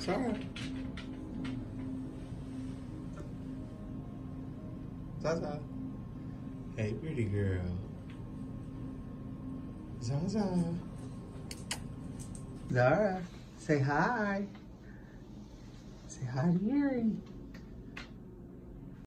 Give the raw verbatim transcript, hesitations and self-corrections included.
Zara. Zaza. Hey, pretty girl. Zaza. Zara, say hi. Say hi to Yuri.